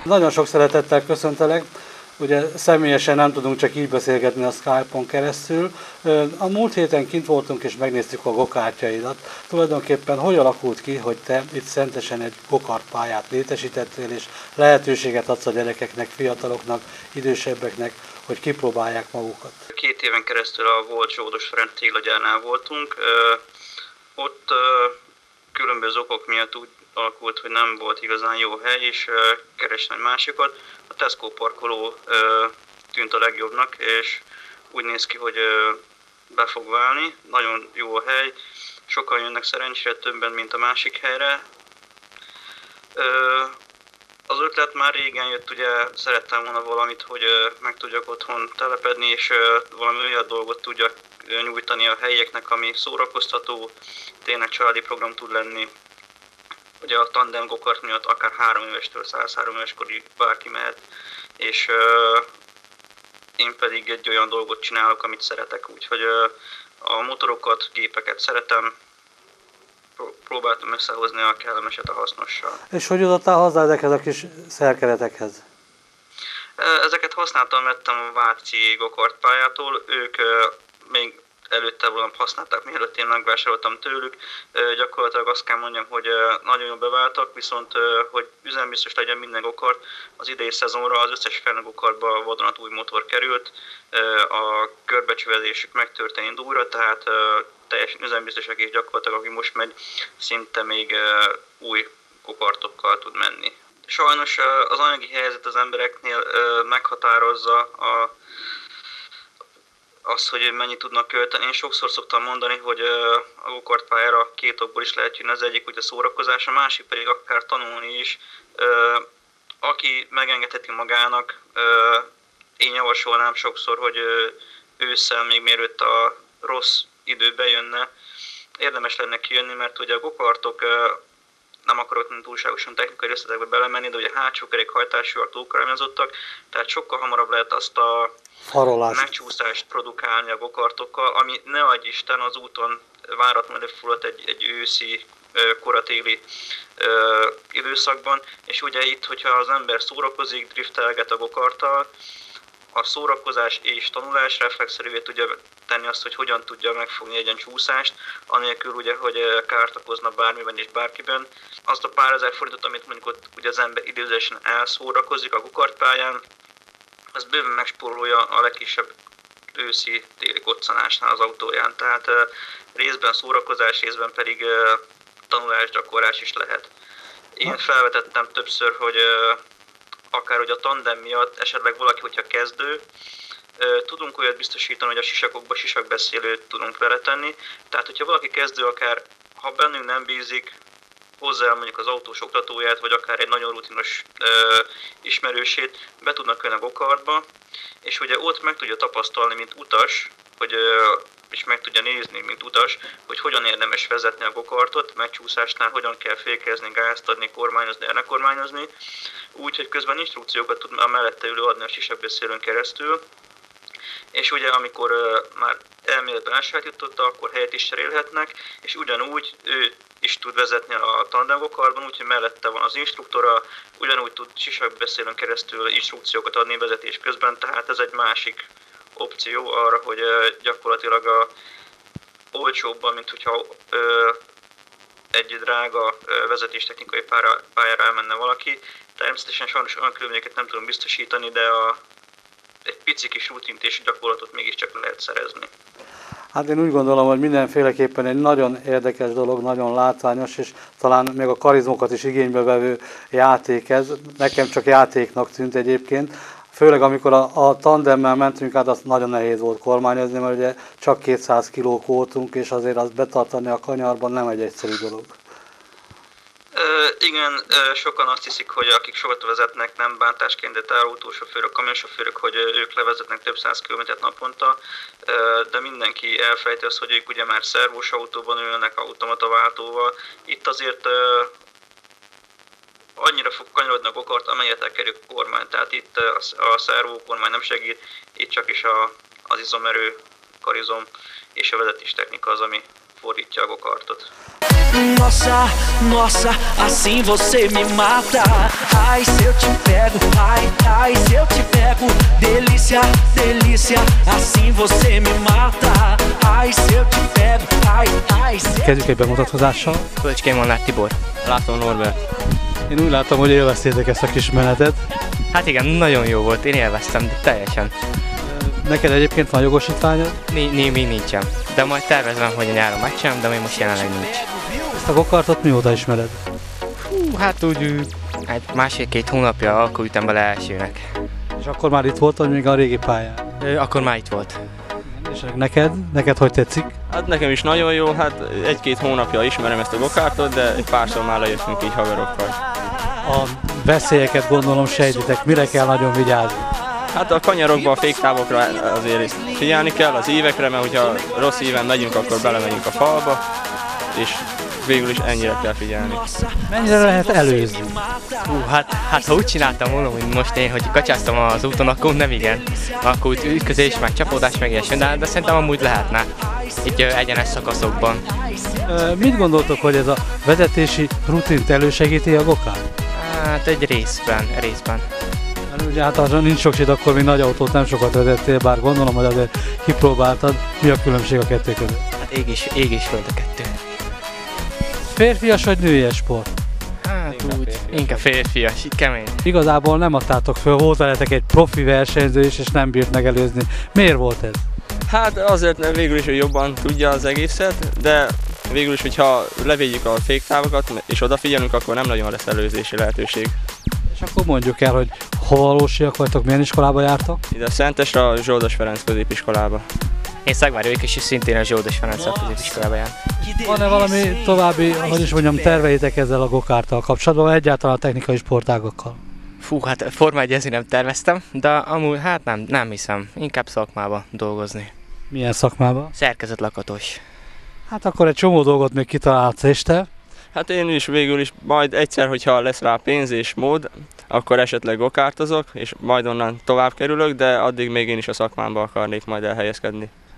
Nagyon sok szeretettel köszöntelek. Ugye személyesen nem tudunk csak így beszélgetni a Skype-on keresztül. A múlt héten kint voltunk és megnéztük a gokártjaidat. Tulajdonképpen hogy alakult ki, hogy te itt Szentesen egy gokartpályát létesítettél, és lehetőséget adsz a gyerekeknek, fiataloknak, idősebbeknek, hogy kipróbálják magukat? 2 éven keresztül a volt Zsoldos Ferenc téglagyárnál voltunk. Ott különböző okok miatt úgy alakult, hogy nem volt igazán jó hely, és keresni egy másikat. A Tesco parkoló tűnt a legjobbnak, és úgy néz ki, hogy be fog válni. Nagyon jó a hely, sokan jönnek szerencsére, többen, mint a másik helyre. Az ötlet már régen jött, ugye szerettem volna valamit, hogy meg tudjak otthon telepedni, és valami olyan dolgot tudjak nyújtani a helyieknek, ami szórakoztató, tényleg családi program tud lenni. Ugye a tandem gokart miatt akár 3 évestől 103 éves korig bárki mehet, és én pedig egy olyan dolgot csinálok, amit szeretek, úgyhogy a motorokat, gépeket szeretem, próbáltam összehozni a kellemeset a hasznossal. És hogy jutottál hozzá ezekhez a kis szerkeretekhez? Ezeket használtam, vettem a Váci gokartpályától, ők még előtte volna használták, mielőtt én megvásároltam tőlük. Gyakorlatilag azt kell mondjam, hogy nagyon jól beváltak, viszont hogy üzembiztos legyen minden gokart, az idei szezonra az összes felnőtt gokartba vadonatúj motor került, a körbecsövezésük megtörtént újra, tehát teljesen üzembiztosak, és gyakorlatilag aki most megy, szinte még új gokartokkal tud menni. Sajnos az anyagi helyzet az embereknél meghatározza az, hogy mennyit tudnak költeni. Én sokszor szoktam mondani, hogy a gokartpályára 2 okból is lehet jönni, az egyik ugye szórakozás, a másik pedig akár tanulni is. Aki megengedheti magának, én javasolnám sokszor, hogy ősszel, még mielőtt a rossz idő bejönne, érdemes lenne kijönni, mert ugye a gokartok, nem akarok túlságosan technikai részletekbe belemenni, de ugye hátsó kerékhajtásúak, túlkormányozottak, tehát sokkal hamarabb lehet azt a megcsúszást produkálni a gokartokkal, ami ne adj Isten az úton váratlanul előfordulhat egy őszi, koratéli időszakban, és ugye itt, hogyha az ember szórakozik, driftelget a gokarttal, a szórakozás és tanulás reflexzerűvé tudja tenni azt, hogy hogyan tudja megfogni egy ilyen csúszást, anélkül ugye, hogy kárt okozna bármiben és bárkiben. Azt a pár ezer forintot, amit mondjuk ott ugye az ember időzősen elszórakozik a gokartpályán, az bőven megspórolja a legkisebb őszi téli koccanásnál az autóján. Tehát részben szórakozás, részben pedig tanulás, gyakorlás is lehet. Én felvetettem többször, hogy akár hogy a tandem miatt esetleg valaki, hogyha kezdő, tudunk olyat biztosítani, hogy a sisakokba sisakbeszélőt tudunk vele tenni. Tehát, hogyha valaki kezdő, akár ha bennünk nem bízik, hozzá mondjuk az autós oktatóját, vagy akár egy nagyon rutinos ismerősét, be tudnak jönni a gokartba, és ugye ott meg tudja tapasztalni, mint utas, hogy és meg tudja nézni, mint utas, hogy hogyan érdemes vezetni a gokartot, megcsúszásnál hogyan kell fékezni, gázt adni, kormányozni, elnekormányozni, úgyhogy közben instrukciókat tud a mellette ülő adni a sisakbeszélőn keresztül, és ugye amikor már elméletben elsajátította, akkor helyet is cserélhetnek, és ugyanúgy ő is tud vezetni a tandem gokartban, úgyhogy mellette van az instruktora, ugyanúgy tud sisakbeszélőn keresztül instrukciókat adni vezetés közben, tehát ez egy másik opció arra, hogy gyakorlatilag olcsóbban, mint hogyha egy drága vezetéstechnikai pályára elmenne valaki. Természetesen sajnos olyan körülményeket nem tudom biztosítani, de egy pici kis rutint és gyakorlatot mégiscsak lehet szerezni. Hát én úgy gondolom, hogy mindenféleképpen egy nagyon érdekes dolog, nagyon látványos, és talán még a karizmokat is igénybe vevő játék ez. Nekem csak játéknak tűnt egyébként. Főleg amikor a tandemmel mentünk át, azt nagyon nehéz volt kormányozni, mert ugye csak 200 kilók voltunk, és azért azt betartani a kanyarban nem egy egyszerű dolog. Igen, sokan azt hiszik, hogy akik sokat vezetnek, nem bántásként, de teherautósofőrök, kamionsofőrök, hogy ők levezetnek több 100 kilométert naponta, de mindenki elfelejti azt, hogy ők ugye már szervós autóban ülnek, automataváltóval. Itt azért annyira fog kanyarodni a gokart, amelyet elkerül a kormány. Tehát itt a szervó kormány nem segít, itt csak is az izomerő, karizom és a vezetéstechnika az, ami fordítja a gokartot. Nossa, nossa, assim você me mata. Ai, se eu te pego, ai, ai, se eu te pego. Delícia, delícia, assim você me mata. Ai, se eu te pego, ai, ai, se... Kezdjük egy bemutatkozással. Kölcskei Molnár Tibor. László Norbert. Én úgy láttam, hogy élveztétek ezt a kis menetet. Hát igen, nagyon jó volt, én élveztem, de teljesen. Neked egyébként van jogosítványod? Még nincsen. De majd tervezem, hogy a nyáron megcsinálom, de még most jelenleg nincs. Ezt a gokartot mióta ismered? Hát úgy egy másfél-két hónapja akkor ütem bele elsőnek. És akkor már itt voltad még a régi pályán? Akkor már itt volt. És neked hogy tetszik? Hát nekem is nagyon jó, hát egy-két hónapja ismerem ezt a gokártot, de egy párszor már lejöttünk így haverokkal. A veszélyeket gondolom sejtitek, mire kell nagyon vigyázni? Hát a kanyarokban, a féktávokra azért figyelni kell, az ívekre, mert hogyha rossz íven megyünk, akkor belemegyünk a falba, és végül is ennyire kell figyelni. Mennyire lehet előzni? Hát ha úgy csináltam volna, hogy most én, hogy kacsáztam az úton, akkor nem igen. Akkor úgy ütközés, meg csapódás, meg ilyesmi, de szerintem amúgy lehetne. Így egyenes szakaszokban. Mit gondoltok, hogy ez a vezetési rutint elősegíti a gokárt? Hát egy részben. Mert ugye hát ha nincs sok séd, akkor még nagy autót nem sokat vezettél, bár gondolom, hogy azért kipróbáltad. Mi a különbség a kettő között? Hát ég és föld a kettő. Férfias vagy nőies sport? Hát inkább férfias, kemény. Igazából nem adtátok föl, volt veletek egy profi versenyző is, és nem bírt megelőzni. Miért volt ez? Hát azért nem végül is, hogy jobban tudja az egészet, de végül is, hogyha levédjük a féktávokat és odafigyelünk, akkor nem nagyon lesz előzési lehetőség. És akkor mondjuk el, hogy hol valósiak vagytok, milyen iskolába jártok? Ide a Szentesre, a Zsoldos Ferenc középiskolába. Én Szegvárjóik és szintén a Zsoldos Ferenc középiskolába jár. Van-e valami további, hogy is mondjam, terveitek ezzel a gokárttal kapcsolatban, vagy egyáltalán a technikai sportágokkal? Hát Forma 1-ezni nem terveztem, de amúgy hát nem hiszem. Inkább szakmába dolgozni. Milyen szakmában? Szerkezetlakatos. Hát akkor egy csomó dolgot még kitalálsz, és te? Hát én is végül is majd egyszer, hogyha lesz rá pénz és mód, akkor esetleg gokártozok, és majd onnan tovább kerülök, de addig még én is a szakmámba akarnék majd elhelyezkedni.